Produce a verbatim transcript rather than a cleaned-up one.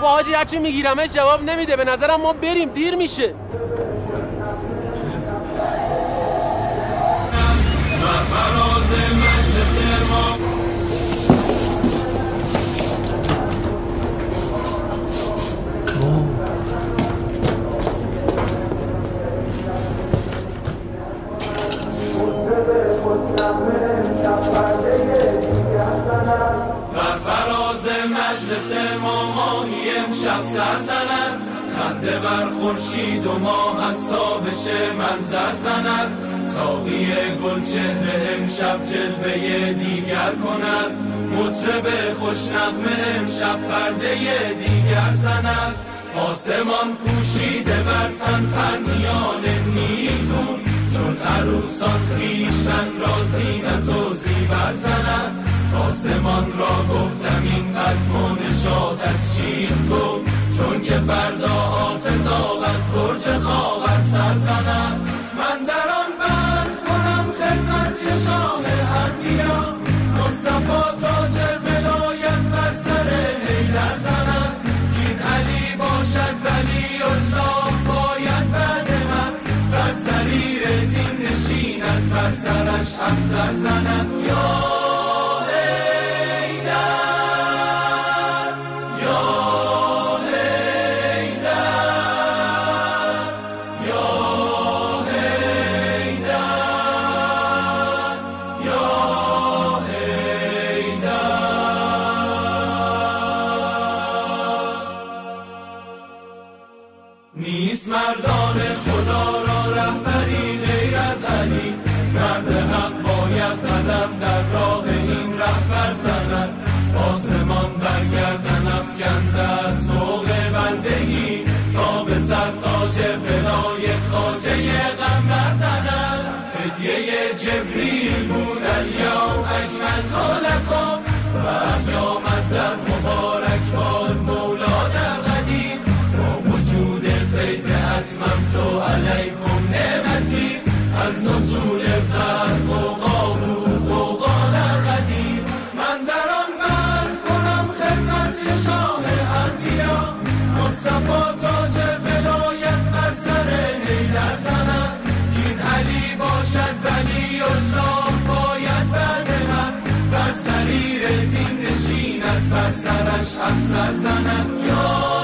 بابا حاجی هرچی میگیرمش جواب نمیده. به نظرم ما بریم، دیر میشه. بر فراز مجلس ما ماهی امشب سر زند، خنده بر خورشید و ماه از تابش منظر زند. ساقی گل چهره امشب جلوه دیگر کند، مطرب خوش نغمه امشب پرده دیگر زند. آسمان پوشیده بر تن پرنیان نیلگون، چون عروسان خویشتن را زینت و زیور زنند. آسمان را گفتم این بزم و نشاط از چیست گفت، چون که فردا آفتاب از برج خاور سر زند. من در آن بزم کنم خدمت شاه انبیا، مصطفی تاج ولایت بر سر حیدر زند. کین علی باشد ولی الله باید بعد من، بر سریر دین نشیند بر سرش افسر زند. یا نیست مردان خدا را رهبری غیر از علی، مرد حق باید قدم در راه این رهبر زند. آسمان برگردن افکنده از طوق بندگی، تا به سر تاج ولایت خواجه غمبر زند. هدیه جبریل بود الیوم اکملت لکم، و ایامد در مبارک باد مولا در قدیم. با وجود فیض اتممت علیکم نعمتی، از نزول قهر غوغا بود غوغا در قدیم. من در آن بزم کنم خدمت شاه انبیا، مصطفی تاج ولایت بر سر حیدر زند. کین علی باشد ولی الله باید بعد من، بر سریر دین نشیند بر سرش افسر زند. یا